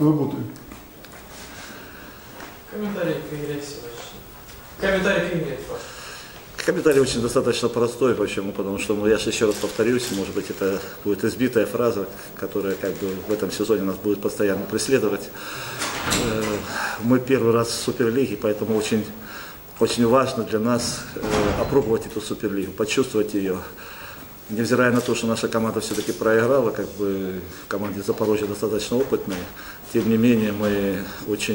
работаем. Комментарий к игре сегодняшней. Комментарий к игре, Паш. Комментарий очень достаточно простой, почему? Потому что, я же еще раз повторюсь, может быть, это будет избитая фраза, которая как бы в этом сезоне нас будет постоянно преследовать. Мы первый раз в Суперлиге, поэтому очень, очень важно для нас опробовать эту Суперлигу, почувствовать ее. Невзирая на то, что наша команда все-таки проиграла, как бы в команде Запорожья достаточно опытная, тем не менее мы очень,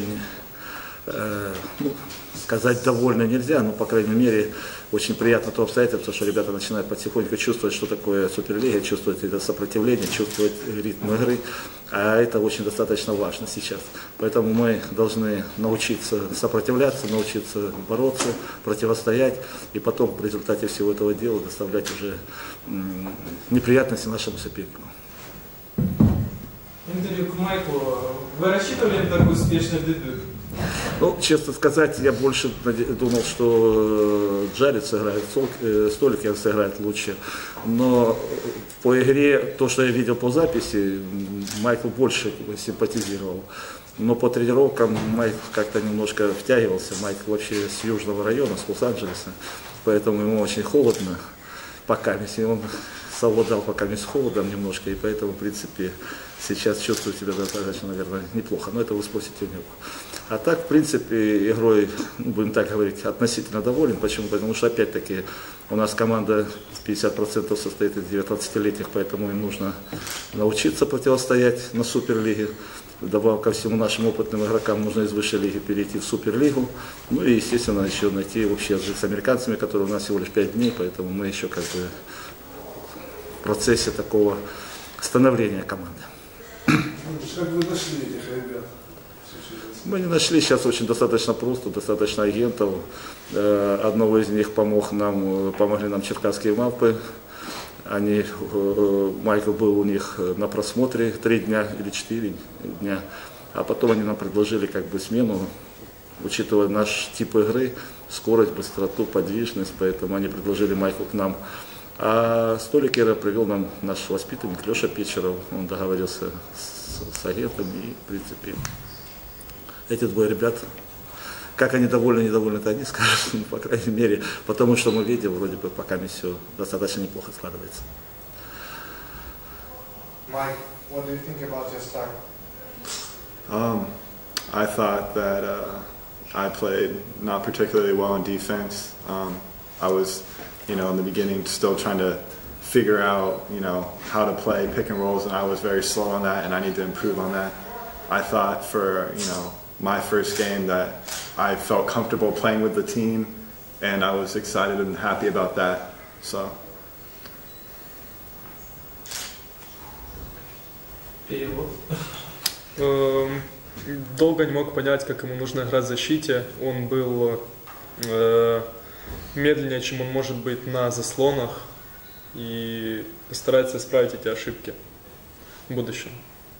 сказать довольны нельзя, но по крайней мере очень приятно то обстоятельство, что ребята начинают потихоньку чувствовать, что такое Суперлига, чувствовать это сопротивление, чувствовать ритм игры, а это очень достаточно важно сейчас. Поэтому мы должны научиться сопротивляться, научиться бороться, противостоять, и потом в результате всего этого дела доставлять уже неприятности нашему сопернику. Интервью к Майклу. Вы рассчитывали на такой успешный дебют? Ну, честно сказать, я больше думал, что Джаред сыграет, Столикер сыграет лучше. Но по игре, то, что я видел по записи, Майкл больше симпатизировал. Но по тренировкам Майк как-то немножко втягивался. Майк вообще с южного района, с Лос-Анджелеса, поэтому ему очень холодно пока, если он совладал пока с холодом немножко, и поэтому, в принципе, сейчас чувствую себя достаточно, наверное, неплохо, но это вы спросите у него. А так, в принципе, игрой, будем так говорить, относительно доволен. Почему? Потому что, опять-таки, у нас команда 50% состоит из 19-летних, поэтому им нужно научиться противостоять на Суперлиге. Добавок ко всему нашим опытным игрокам нужно из высшей лиги перейти в Суперлигу. Ну и, естественно, еще найти общий язык с американцами, которые у нас всего лишь 5 дней, поэтому мы еще как бы в процессе такого становления команды. Как вы нашли этих ребят? Мы не нашли, сейчас очень достаточно просто, достаточно агентов. Одного из них помогли нам черкасские мавпы. Майкл был у них на просмотре 3 дня или 4 дня, а потом они нам предложили как бы смену, учитывая наш тип игры, скорость, быстроту, подвижность, поэтому они предложили Майклу к нам. А Столикера привел нам наш воспитанник Леша Печеров, он договорился с агентами и, в принципе, эти двое ребят, как они довольны, недовольны, это они скажут, ну, по крайней мере, потому что мы видим, вроде бы пока все достаточно неплохо складывается. Mike, what do you think about your start? I thought that I played not particularly well in defense. I was, in the beginning still trying to figure out, how to play pick and rolls, and I was very slow on that, and I need to improve on that. I thought for, my first game that I felt comfortable playing with the team, and I was excited and happy about that. So. Долго не мог понять, как ему нужно играть в защите. Он был медленнее, чем он может быть на заслонах, и постарается исправить эти ошибки в будущем.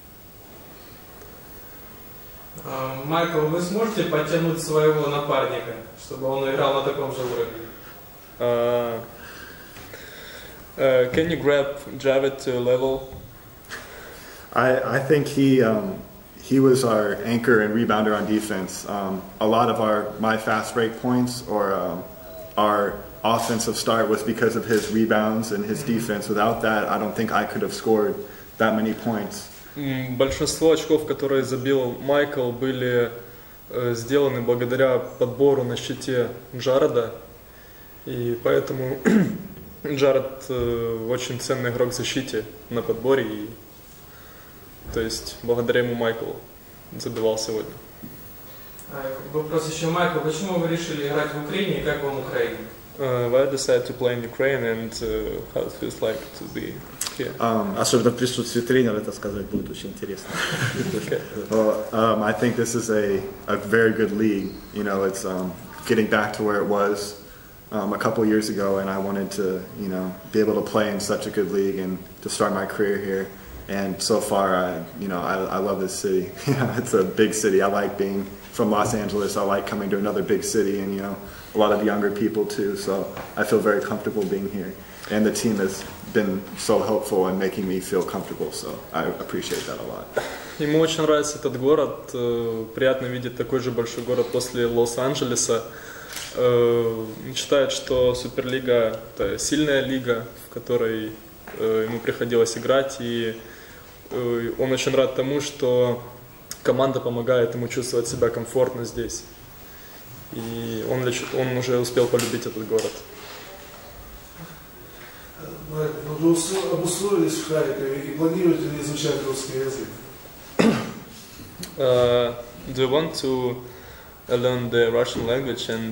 Майкл, вы сможете подтянуть своего напарника, чтобы он играл на таком же уровне? Can you grab Javid to a level? I think he was our anchor and rebounder on defense. A lot of my fast break points or our offensive start was because of his rebounds and his defense. Without that, I don't think I could have scored that many points. Большинство очков, которые забил Майкл, были сделаны благодаря подбору на щите Джареда, и поэтому Джаред очень ценный игрок в защите на подборе, и, то есть благодаря ему Майкл забивал сегодня. Вопрос еще, Майкл, почему вы решили играть в Украине и как вам Украина? Why decided to play in Ukraine and how it feels like to be here? Особенно в присутствии тренера, это сказать будет очень интересно. Well, I think this is a very good league. It's getting back to where it was a couple years ago, and I wanted to, be able to play in such a good league and to start my career here. And so far, I love this city. It's a big city. I like being from Los Angeles. I like coming to another big city, and a lot of younger people too. So I feel very comfortable being here. And the team has been so helpful in making me feel comfortable. So I appreciate that a lot. Ему очень нравится этот город, приятно видеть такой же большой город после Лос-Анджелеса. Считает, что Суперлига – это сильная лига, в которой ему приходилось играть, и он очень рад тому, что команда помогает ему чувствовать себя комфортно здесь. И он уже успел полюбить этот город. Вы обустроились в Харькове и планируете ли изучать русский язык? Do you want to learn the Russian language and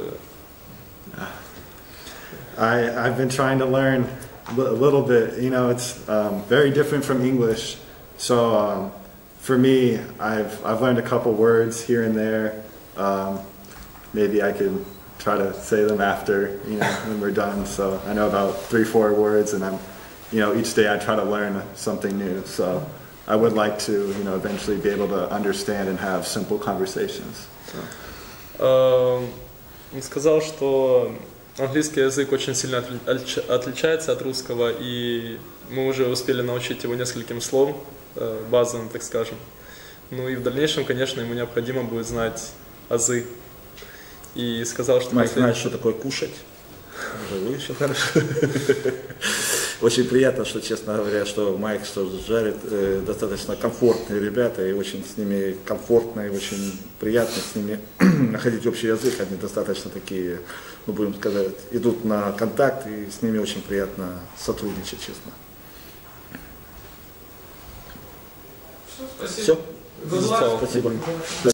I've been trying to learn a little bit. You know, it's very different from English. So for me, I've learned a couple words here and there. Maybe I could try to say them after, you know, when we're done. So I know about 3-4 words, and each day I try to learn something new. So I would like to, eventually be able to understand and have simple conversations. Он сказал, что английский язык очень сильно отличается от русского, и мы уже успели научить его нескольким словам, базовым, так скажем. Ну и в дальнейшем, конечно, ему необходимо будет знать азы. И сказал, что... Майк знает, что такое кушать. Очень хорошо. Очень приятно, что, честно говоря, что Майк, что Джаред достаточно комфортные ребята, и очень с ними комфортно, и очень приятно с ними находить общий язык. Они достаточно такие, будем сказать, идут на контакт, и с ними очень приятно сотрудничать, честно. Все, спасибо. Все? Спасибо.